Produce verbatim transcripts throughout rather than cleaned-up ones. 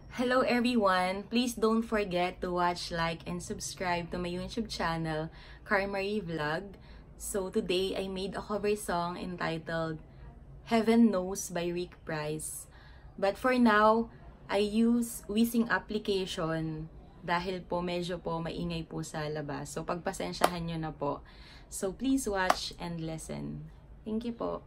Hello everyone! Please don't forget to watch, like, and subscribe to my YouTube channel, CarMari Vlog. So today, I made a cover song entitled Heaven Knows by Rick Price. But for now, I use Wheezing application dahil po medyo po maingay po sa labas. So pagpasensyahan nyo na po. So please watch and listen. Thank you po.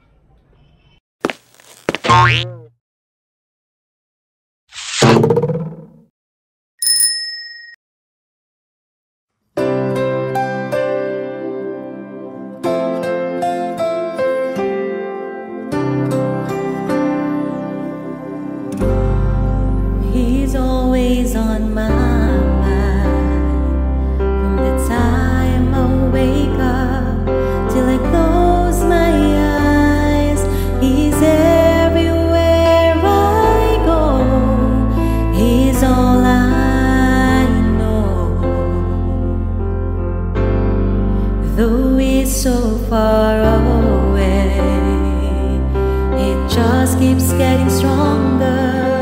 He's always on my mind from the time I wake up till I close my eyes. He's everywhere I go. He's all I know. Though he's so far away, it just keeps getting stronger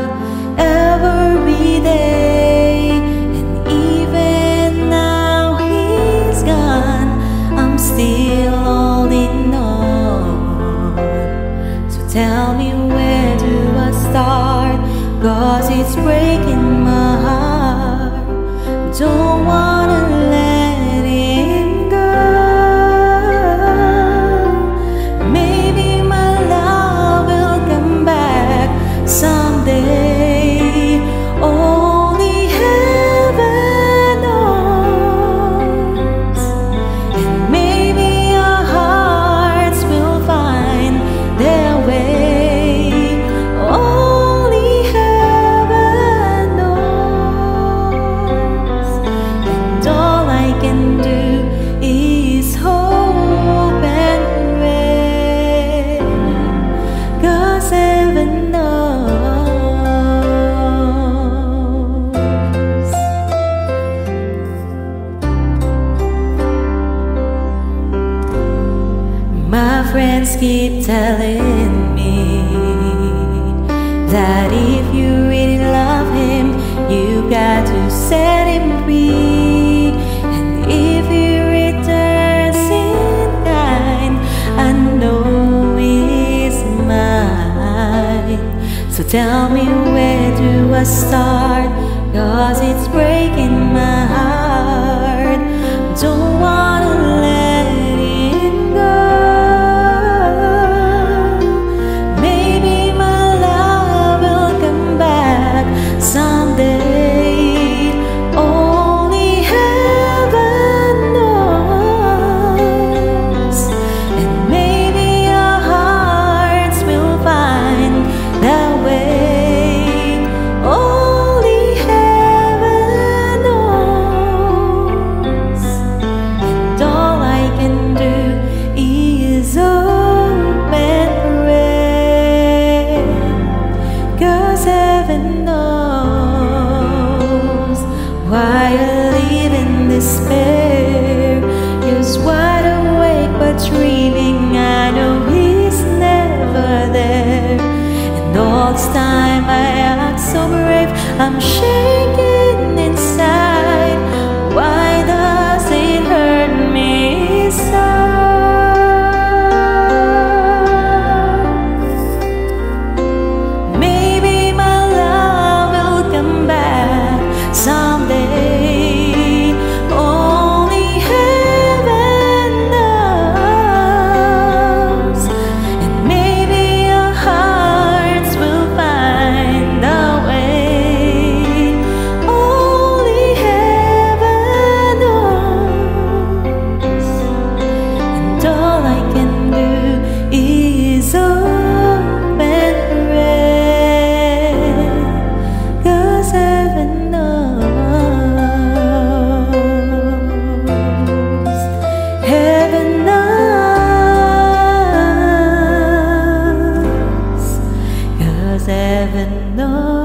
every day. And even now he's gone, I'm still holding on. So tell me, where do I start? 'Cause it's breaking my heart. Don't wanna let it go. Maybe my love will come back someday. Only heaven knows. And maybe our hearts will find their way. Only heaven knows. And all I can do is hope and pray, 'cause heaven knows. My friends keep telling me that if you really love him, you got to set him free. And if he returns in kind, I know he's mine. So tell me, where do I start? 'Cause it's breaking my heart. Don't wanna let it go. Maybe my love will come back someday. Only heaven knows. And maybe our hearts will find their way. Only heaven knows. And all I can do is hope and pray, 'cause heaven knows. Why I live in despair, is wide awake but dreaming. I know he's never there. And all this time I act so brave, I'm shaking inside. Why does it hurt me so? Maybe my love will come back someday. Only heaven knows. And maybe our hearts will find a way. Only heaven knows. And all I can do is hope and pray, 'cause heaven knows. Heaven knows. 'Cause heaven knows.